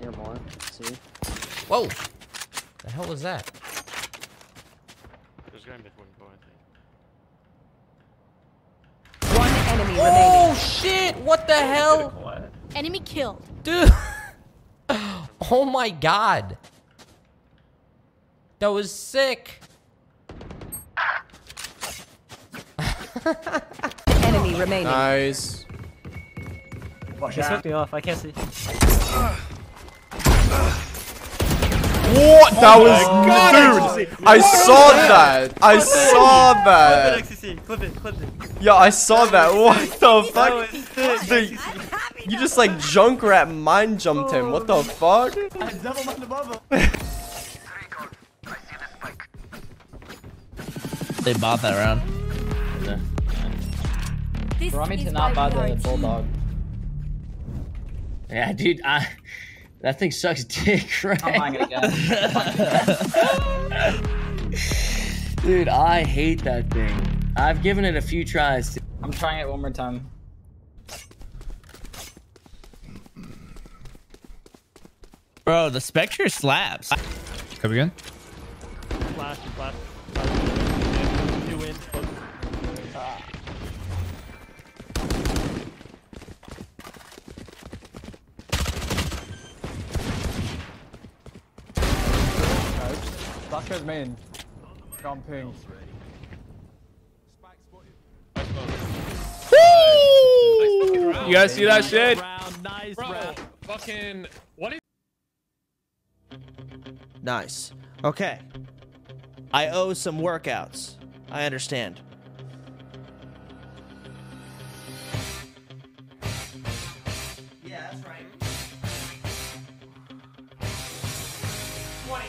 Near more. See? Whoa! The hell was that? There's going mid window, I think. One enemy remaining. Oh shit! What the hell? Enemy killed. Dude! Oh my god! That was sick! Enemy remaining. Nice. Just hooked me off. I can't see. What? That was, dude. I saw that. I saw that. Clip it. Yo, I saw that. What the fuck? Dude, you just like Junkrat mind jumped him. What the fuck? They bought that round. This Want me to is not my buy the priority. bulldog? Yeah, dude, that thing sucks dick, right? I'm buying it again. Dude, I hate that thing. I've given it a few tries. I'm trying it one more time. Bro, the Spectre slaps. Come again? Flash. Two wins. Last guy's main. Gone ping. You guys see that shit? Nice round. Fucking what is Nice. Okay. I owe some workouts. I understand. Yeah, that's right. 20.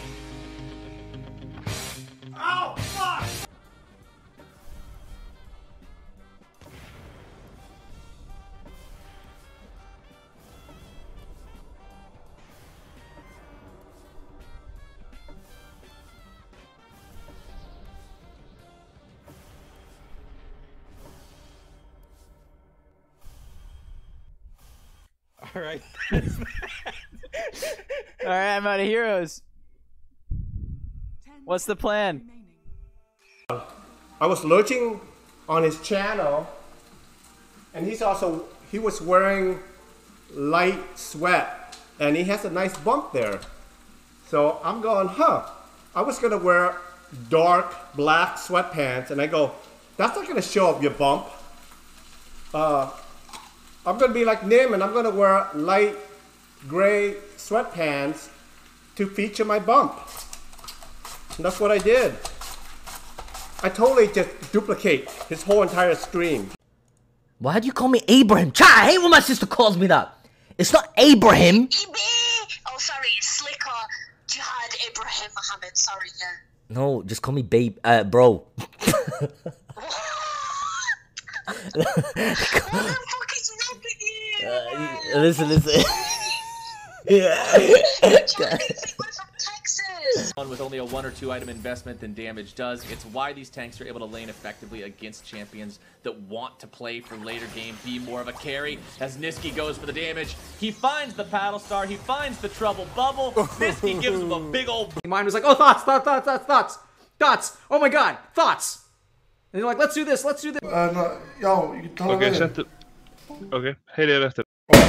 Oh, fuck! Alright. Alright, I'm out of heroes. What's the plan? I was lurching on his channel, and he was wearing light sweat, and he has a nice bump there. So I'm going, I was gonna wear dark black sweatpants, and I go, that's not gonna show up your bump. I'm gonna be like Nim, and I'm gonna wear light gray sweatpants to feature my bump. And that's what I did. I totally just duplicate his whole entire stream. Why do you call me Abraham? Cha, I hate when my sister calls me that. It's not Abraham. Oh, sorry, Slicker Jihad Ibrahim Mohammed. Sorry, yeah. No, just call me babe, bro. What the fuck is wrong with you? Listen. With only a 1 or 2 item investment than damage does. It's why these tanks are able to lane effectively against champions that want to play for later game, be more of a carry. As Niski goes for the damage, he finds the paddle star, he finds the trouble bubble. Niski gives him a big old. Mine was like, oh, thoughts. Oh my god, thoughts. And they're like, let's do this. No, yo, you tell okay, sent it. Okay, hej det efter.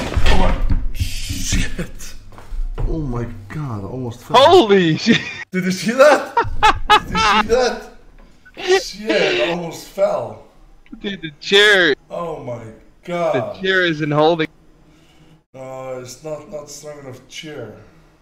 Shit. Oh my god, I almost fell. Holy shit! Did you see that? Did you see that? Shit, I almost fell. Dude, the chair. Oh my god. The chair isn't holding. No, it's not strong enough chair.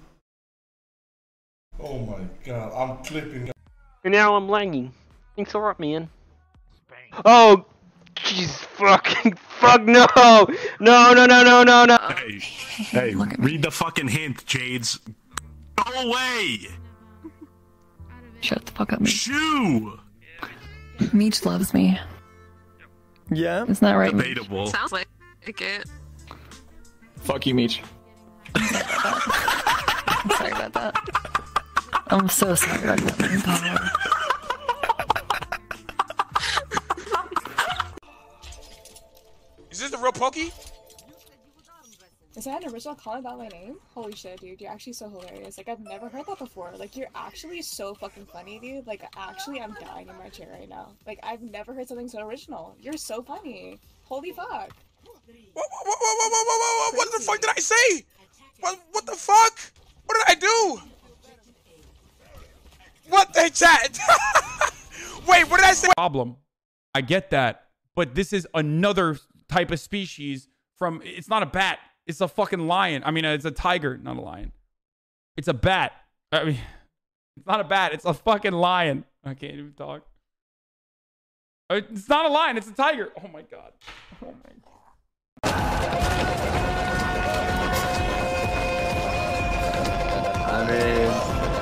Oh my god, I'm clipping. And now I'm lagging. Thanks a lot, man. Oh, jeez, fuck, no! No. Hey, read the fucking hint, Jades. Go away! Shut the fuck up, Meech. Shoo! Meech loves me. Yeah? Isn't that right, Debatable. Meech? Sounds like it. Fuck you, Meech. I'm sorry about that. I'm so sorry about that. Is this the real Pokey? Is that an original comment about my name? Holy shit, dude, you're actually so hilarious. Like, I've never heard that before. Like, you're actually so fucking funny, dude. Like, actually, I'm dying in my chair right now. Like, I've never heard something so original. You're so funny. Holy fuck. What the fuck did I say? What the fuck? What did I do? What the chat? Wait, what did I say? Problem. I get that, but this is another type of species from. It's not a bat. It's a fucking lion. I mean, it's a tiger, not a lion. It's a bat. I mean, it's not a bat. It's a fucking lion. I can't even talk. It's not a lion. It's a tiger. Oh my god. Oh my god. I mean,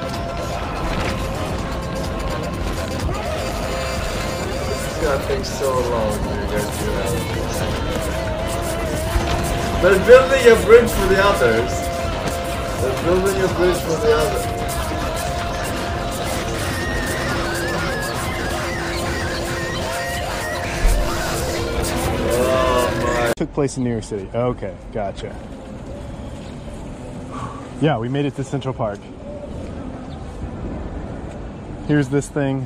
this guy takes so long to go through that. They're building a bridge for the others. They're building a bridge for the others. Took place in New York City. Okay, gotcha. Yeah, we made it to Central Park. Here's this thing.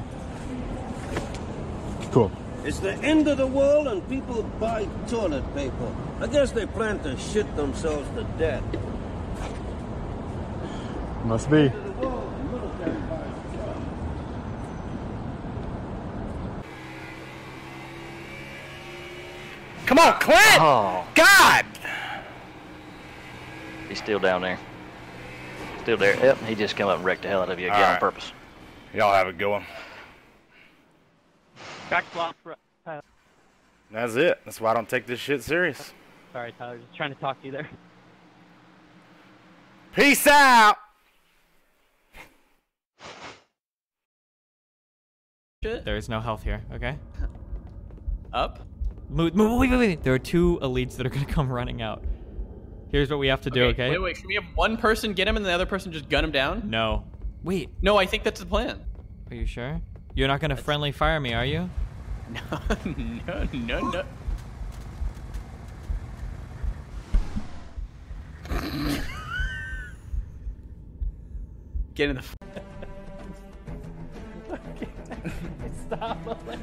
Cool. It's the end of the world and people buy toilet paper. I guess they plan to shit themselves to death. Must be. Come on, Clint! Oh. God! He's still down there. Still there. Yep, he just come up and wrecked the hell out of you again on purpose. Y'all have it going. Back flop. That's it. That's why I don't take this shit serious. Sorry, Tyler. Just trying to talk to you there. Peace out! There is no health here, okay? Up? Wait. There are two elites that are gonna come running out. Here's what we have to do, okay? Wait. Can we have one person get him and the other person just gun him down? No. Wait. No, I think that's the plan. Are you sure? You're not gonna friendly fire me, are you? No. Get in the. Stop.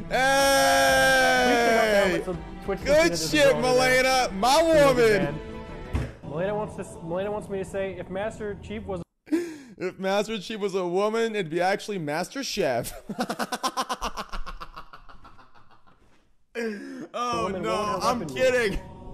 Hey! Good shit, Melena, my woman. Melena wants me to say if Master Chief was. If Master Chief was a woman, it'd be actually Master Chef. Oh no, I'm kidding.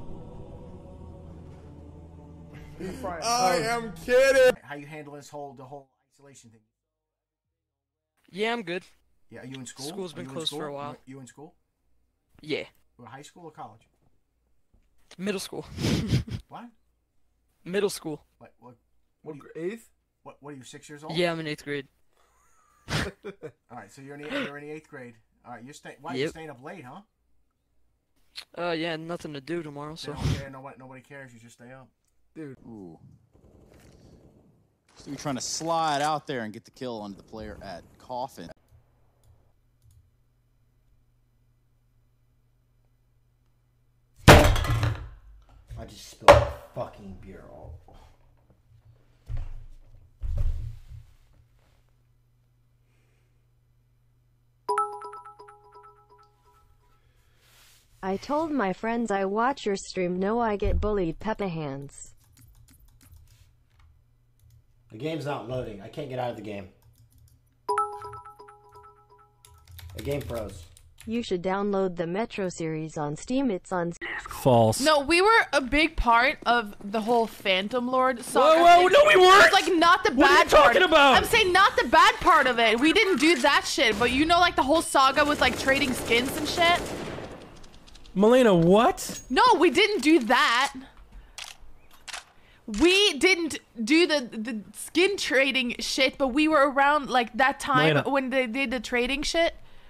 I am kidding. How you handle the whole isolation thing? Yeah, I'm good. Yeah, are you in school? School's been closed for a while. You in school? Yeah. High school or college? Middle school. What? Middle school. What eighth? What are you, 6 years old? Yeah, I'm in 8th grade. Alright, so you're in the 8th grade. Alright, why are you staying up late, huh? Yeah, nothing to do tomorrow, so. They don't care, nobody cares, you just stay up. Dude. Ooh. So you're trying to slide out there and get the kill onto the player at Coffin. I just spilled fucking beer all. I told my friends I watch your stream, no I get bullied, Peppa Hands. The game's not loading. I can't get out of the game. The game froze. You should download the Metro series on Steam, it's on... False. No, we were a big part of the whole Phantom Lord saga. Whoa, no we weren't! It's like not the bad What are you talking part. about? I'm saying not the bad part of it. We didn't do that shit, but you know like the whole saga was like trading skins and shit? Melena, what? No, we didn't do that. We didn't do the skin trading shit, but we were around like that time Melena. when they did the trading shit.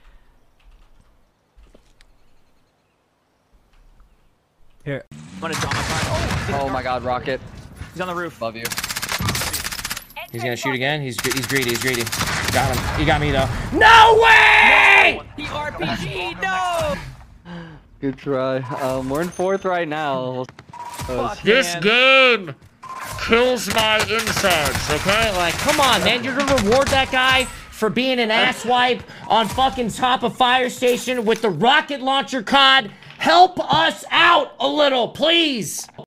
Here. Oh my god, Rocket. He's on the roof. Above you. He's gonna shoot again. He's greedy. Got him. He got me though. No way! The RPG, no! Good try. We're in 4th right now. This game kills my insides, okay? Like, come on, man. You're gonna reward that guy for being an asswipe on fucking top of fire station with the rocket launcher COD? Help us out a little, please.